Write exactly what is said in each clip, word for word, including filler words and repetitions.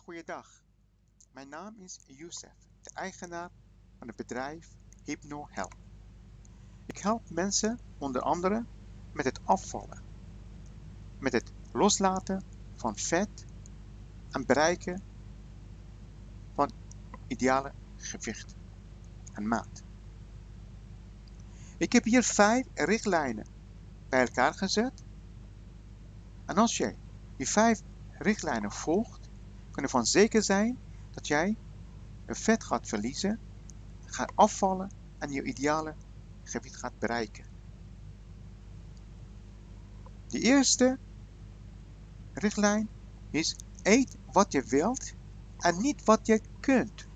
Goeiedag, mijn naam is Youssef, de eigenaar van het bedrijf HypnoHelp. Ik help mensen onder andere met het afvallen, met het loslaten van vet en bereiken van ideale gewicht en maat. Ik heb hier vijf richtlijnen bij elkaar gezet. En als jij die vijf richtlijnen volgt, kun je ervan zeker zijn dat jij je vet gaat verliezen, gaat afvallen en je ideale gewicht gaat bereiken. De eerste richtlijn is: eet wat je wilt en niet wat je kunt.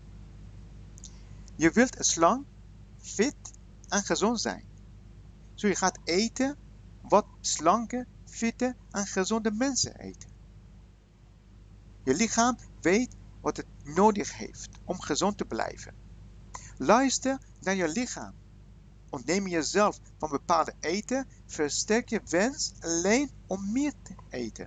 Je wilt slank, fit en gezond zijn. Dus je gaat eten wat slanke, fitte en gezonde mensen eten. Je lichaam weet wat het nodig heeft om gezond te blijven. Luister naar je lichaam. Ontneem jezelf van bepaalde eten, versterk je wens alleen om meer te eten.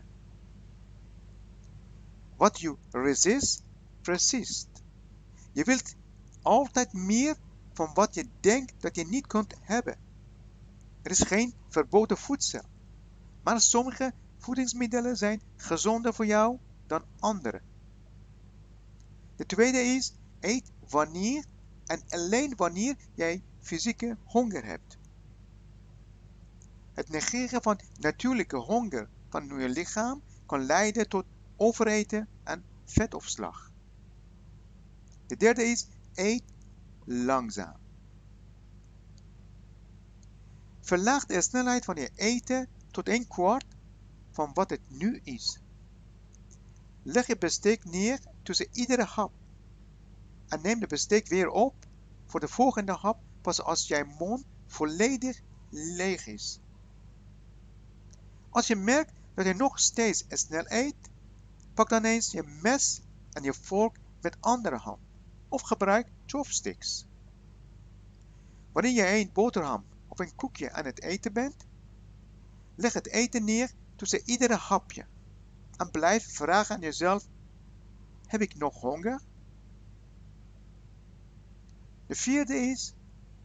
What you resist, persist. Je wilt altijd meer van wat je denkt dat je niet kunt hebben. Er is geen verboden voedsel, maar sommige voedingsmiddelen zijn gezonder voor jou dan andere. De tweede is: eet wanneer en alleen wanneer jij fysieke honger hebt. Het negeren van natuurlijke honger van je lichaam kan leiden tot overeten en vetopslag. De derde is: eet langzaam. Verlaag de snelheid van je eten tot een kwart van wat het nu is. Leg je bestek neer tussen iedere hap en neem de bestek weer op voor de volgende hap pas als jouw mond volledig leeg is. Als je merkt dat je nog steeds snel eet, pak dan eens je mes en je vork met andere hand of gebruik chopsticks. Wanneer je een boterham of een koekje aan het eten bent, leg het eten neer tussen iedere hapje en blijf vragen aan jezelf: heb ik nog honger? De vierde is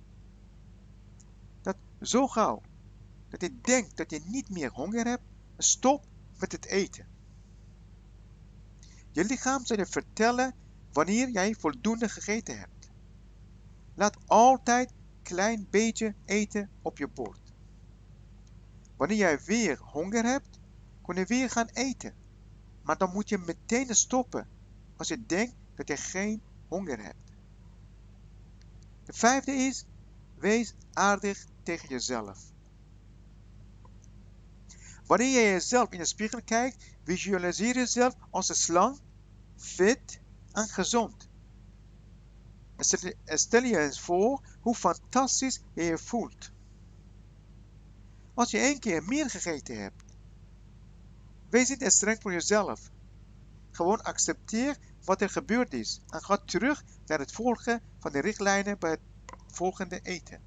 dat zo gauw dat je denkt dat je niet meer honger hebt, stop met het eten. Je lichaam zal je vertellen wanneer jij voldoende gegeten hebt. Laat altijd een klein beetje eten op je bord. Wanneer jij weer honger hebt, kun je weer gaan eten. Maar dan moet je meteen stoppen als je denkt dat je geen honger hebt. De vijfde is: wees aardig tegen jezelf. Wanneer je jezelf in de spiegel kijkt, visualiseer jezelf als slank, fit en gezond. En stel je eens voor hoe fantastisch je je voelt. Als je één keer meer gegeten hebt, wees niet streng voor jezelf. Gewoon accepteer wat er gebeurd is en ga terug naar het volgen van de richtlijnen bij het volgende eten.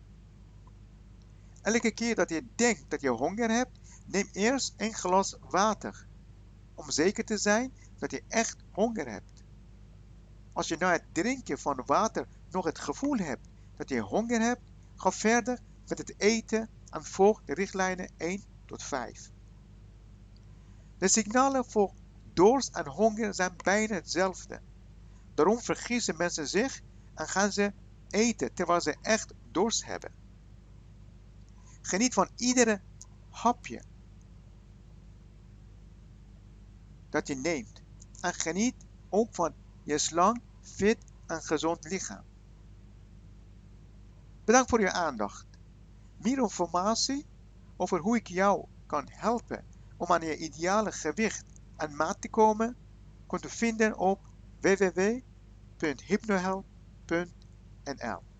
Elke keer dat je denkt dat je honger hebt, neem eerst een glas water, om zeker te zijn dat je echt honger hebt. Als je na het drinken van water nog het gevoel hebt dat je honger hebt, ga verder met het eten en volg de richtlijnen één tot vijf. De signalen voor dorst en honger zijn bijna hetzelfde. Daarom vergissen mensen zich en gaan ze eten terwijl ze echt dorst hebben. Geniet van iedere hapje dat je neemt. En geniet ook van je slank, fit en gezond lichaam. Bedankt voor je aandacht. Meer informatie over hoe ik jou kan helpen om aan je ideale gewicht en maat te komen, kunt u vinden op w w w punt hypnohelp punt n l.